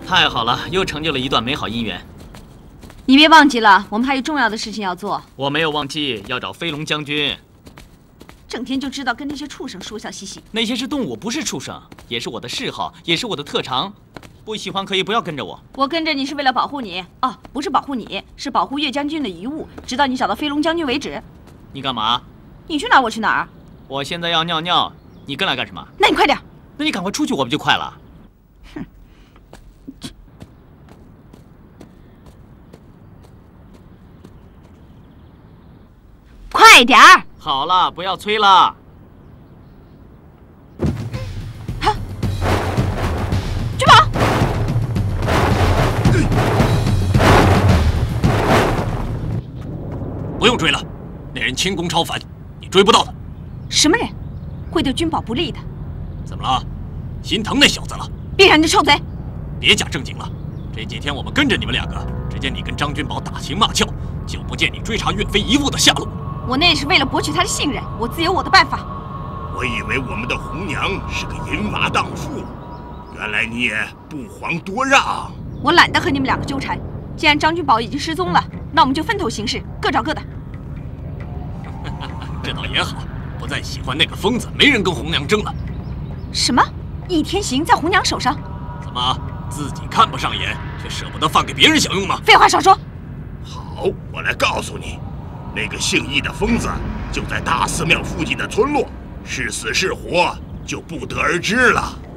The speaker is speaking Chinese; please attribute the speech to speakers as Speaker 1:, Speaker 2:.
Speaker 1: 太好了，又成就了一段美好姻缘。
Speaker 2: 你别忘记了，我们还有重要的事情要做。
Speaker 1: 我没有忘记要找飞龙将军。
Speaker 2: 整天就知道跟那些畜生说笑嘻嘻。
Speaker 1: 那些是动物，不是畜生，也是我的嗜好，也是我的特长。不喜欢可以不要跟着我。
Speaker 2: 我跟着你是为了保护你。哦，不是保护你，是保护岳将军的遗物，直到你找到飞龙将军为止。
Speaker 1: 你干嘛？
Speaker 2: 你去哪儿，我去哪儿。
Speaker 1: 我现在要尿尿，你跟来干什么？
Speaker 2: 那你快点。
Speaker 1: 那你赶快出去，我不就快了？
Speaker 2: 哼。快点儿！
Speaker 1: 好了，不要催了。
Speaker 2: 君宝，
Speaker 3: 不用追了，那人轻功超凡，你追不到的。
Speaker 2: 什么人？会对君宝不利的。
Speaker 3: 怎么了？心疼那小子了？
Speaker 2: 闭上你的臭嘴！
Speaker 3: 别假正经了。这几天我们跟着你们两个，只见你跟张君宝打情骂俏，就不见你追查岳飞遗物的下落。
Speaker 2: 我那也是为了博取他的信任，我自有我的办法。
Speaker 4: 我以为我们的红娘是个淫娃荡妇，原来你也不遑多让。
Speaker 2: 我懒得和你们两个纠缠。既然张君宝已经失踪了，那我们就分头行事，各找各的。
Speaker 3: 这倒也好，不再喜欢那个疯子，没人跟红娘争了。
Speaker 2: 什么？倚天行在红娘手上？
Speaker 3: 怎么自己看不上眼，却舍不得放给别人享用吗？
Speaker 2: 废话少说。
Speaker 4: 好，我来告诉你，那个姓易的疯子就在大寺庙附近的村落，是死是活就不得而知了。